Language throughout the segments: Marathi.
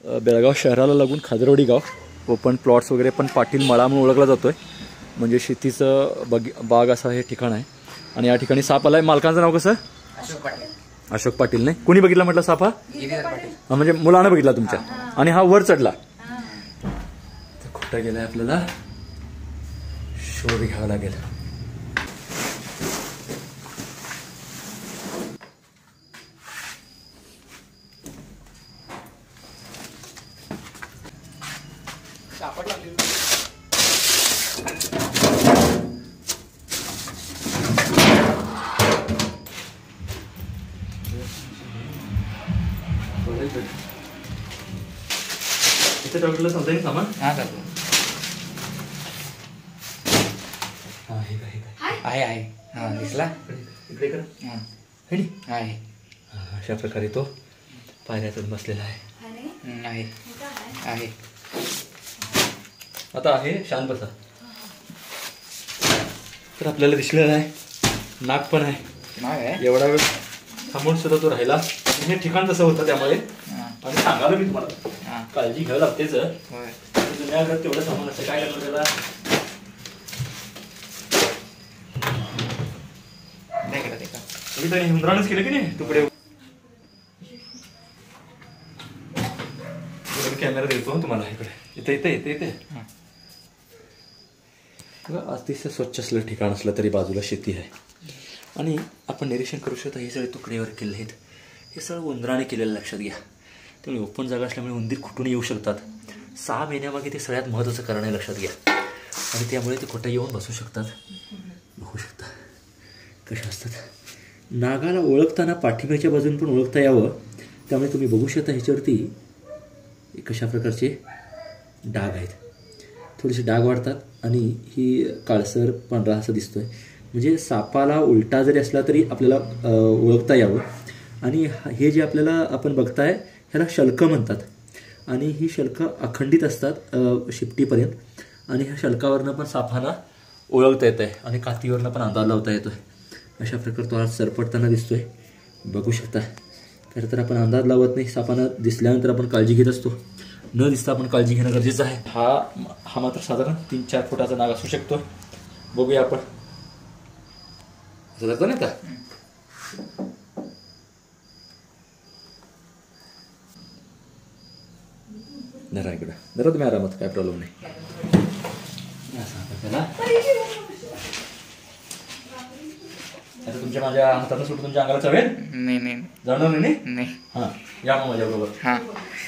बेळगाव शहराला लागून खाजरवाडी गाव ओपन प्लॉट्स वगैरे पण पाटील मळा म्हणून ओळखला जातो आहे. म्हणजे शेतीचं बाग असं हे ठिकाण आहे. आणि या ठिकाणी साप आला आहे. मालकांचं नाव कसं? अशोक पाटील. नाही कोणी बघितला म्हटलं साप हा? म्हणजे मुलानं बघितला तुमच्या. आणि हा वर चढला तर कुठं गेलाय आपल्याला शोध घ्यावा लागेल. इथे डॉक्टरला समजायचं सामान आहे दिसला इकडे कर आहे. अशा प्रकारे तो पायऱ्यातच बसलेला आहे. आहे आता आहे शांत बसा. तर आपल्याला दिसलेला आहे नाक पण आहे. एवढा वेळ थांबून सुद्धा तो राहिला. हे ठिकाण तसं होतं त्यामुळे. आणि सांगायला मी तुम्हाला काळजी घ्यावी लागतेच. जुन्या घरात तेवढं सामान असतं. काय करतो त्याला हुंदरानच केलं की नाही तुकडे. कॅमेरा देतो तुम्हाला इकडे. इथे इथे इथे इथे अतिशय स्वच्छ असलं ठिकाण असलं तरी बाजूला शेती आहे. आणि आपण निरीक्षण करू शकता हे सगळे तुकडेवर केले आहेत. हे सगळं उंदराने केलेलं लक्षात घ्या. त्यामुळे ओपन जागा असल्यामुळे उंदीर कुठून येऊ शकतात. 6 महिन्यामागे ते सगळ्यात महत्त्वाचं कारण आहे लक्षात घ्या. आणि त्यामुळे ते कुठं येऊन बसू शकतात. बघू शकता कशा असतात. नागाला ओळखताना पाठीमागच्या बाजून पण ओळखता यावं त्यामुळे तुम्ही बघू शकता ह्याच्यावरती कशा प्रकारचे डाग आहेत. थोडेसे डाग वाढतात आणि ही काळसर पांढरा असं दिसतोय. म्हणजे सापाला उलटा जरी असला तरी आपल्याला ओळखता यावं. आणि हे जे आपल्याला आपण बघताय ह्याला शल्क म्हणतात. आणि ही शल्क अखंडित असतात शिपटीपर्यंत. आणि ह्या शल्कावरनं पण सापाला ओळखता येत आहे. आणि कातीवरनं पण अंदाज लावता येतो आहे. अशा प्रकारे तो आज सरपटताना दिसतोय. बघू शकता. खरं तर आपण अंदाज लावत नाही. सापांना दिसल्यानंतर आपण काळजी घेत असतो. न दिसता आपण काळजी घेणं गरजेचं आहे. हा मात्र साधारण 3-4 फुटाचा नाग असू शकतो. बघूया आपण. असं जातं नाही का. धरा इकडं. धरा तुम्ही आरामात. काय प्रॉब्लेम नाही. आता तुमच्या माझ्या हातानं सुटून तुमच्या अंगाला चवेल नाही जाणार नाही. हां या मग माझ्याबरोबर.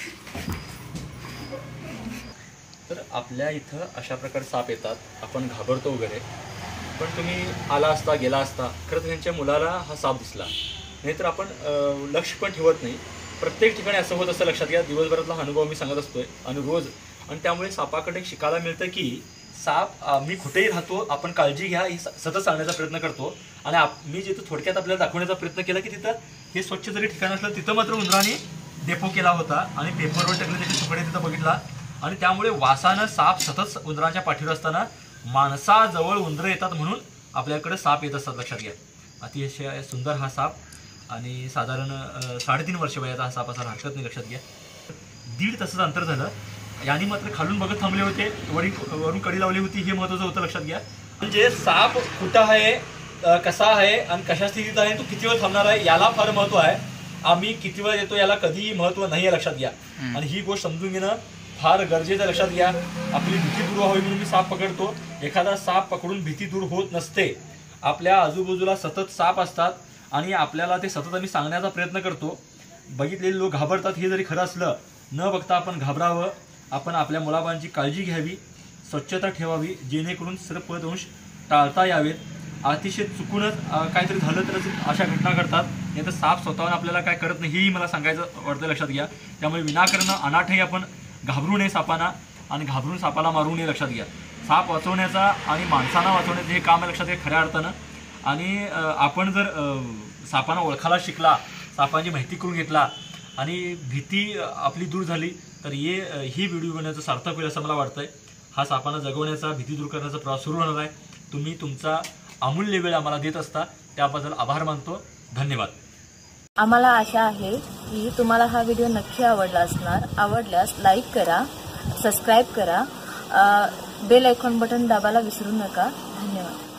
तर आपल्या इथं अशा प्रकारे साप येतात. आपण घाबरतो वगैरे. पण तुम्ही आला असता गेला असता खरं तर त्यांच्या मुलाला हा साप दिसला नाहीतर आपण लक्ष पण ठेवत नाही. प्रत्येक ठिकाणी असं होत असं लक्षात घ्या. दिवसभरातला अनुभव मी सांगत असतोय आणि रोज. आणि त्यामुळे सापाकडे शिकायला मिळतं की साप मी कुठेही राहतो आपण काळजी घ्या ही सतत सांगण्याचा प्रयत्न करतो. आणि मी जिथं थोडक्यात आपल्याला दाखवण्याचा प्रयत्न केला की तिथं हे स्वच्छ जरी ठिकाण असलं तिथं मात्र उंदराने डेपो केला होता. आणि पेपरवर टाकले त्याचे तुकडे तिथं बघितला. आणि त्यामुळे वासानं साप सतत उंदराच्या पाठीवर असताना माणसाजवळ उंदरं येतात म्हणून आपल्याकडे साप येत असतात लक्षात घ्या. अतिशय सुंदर हा साप. आणि साधारण 3.5 वर्ष वयाचा हा साप असा हरकत नाही लक्षात घ्या. 1.5 तासाचं अंतर झालं. यांनी मात्र खालून बघत थांबले होते. वरून कडी लावली होती. हे महत्त्वाचं होतं लक्षात घ्या. म्हणजे साप कुठं आहे कसा आहे आणि कशा स्थितीत आहे तो किती वेळ थांबणार आहे याला फार महत्त्व आहे. आम्ही किती वेळ येतो याला कधीही महत्त्व नाही आहे लक्षात घ्या. आणि ही गोष्ट समजून घेणं फार गरजेचं लक्षात घ्या. आपली भीती दूर व्हावी म्हणून मी साप पकडतो. एखादा साप पकडून भीती दूर होत नसते. आपल्या आजूबाजूला सतत साप असतात आणि आपल्याला ते सतत आम्ही सांगण्याचा प्रयत्न करतो. बघितलेले लोक घाबरतात हे जरी खरं असलं न बघता आपण घाबरावं. आपण आपल्या मुलाबाळांची काळजी घ्यावी. स्वच्छता ठेवावी जेणेकरून सर्पदंश टाळता यावेत. अतिशय चुकूनच काहीतरी झालं तरच अशा घटना घडतात. नाही तर साप स्वतःहून आपल्याला काय करत नाही हेही मला सांगायचं वाटतं लक्षात घ्या. त्यामुळे विनाकारण अनाठही आपण घाबरू नये सापांना. आणि घाबरून सापाला मारू नये लक्षात घ्या. साप वाचवण्याचा आणि माणसांना वाचवण्याचं हे काम आहे लक्षात घ्या खऱ्या अर्थानं. आणि आपण जर सापांना ओळखायला शिकला सापांची माहिती करून घेतला आणि भीती आपली दूर झाली तर ही व्हिडिओ बनवण्याचं सार्थक होईल असं मला वाटतंय. हा सापांना जगवण्याचा भीती दूर करण्याचा प्रवास सुरू होणार आहे. तुम्ही तुमचा अमूल्य वेळ आम्हाला देत असता त्याबद्दल आभार मानतो. धन्यवाद. आम्हाला आशा आहे की तुम्हाला हा व्हिडिओ नक्की आवडला असणार. आवडल्यास लाईक करा, सबस्क्राईब करा, बेल आयकॉन बटन दाबायला विसरू नका. धन्यवाद.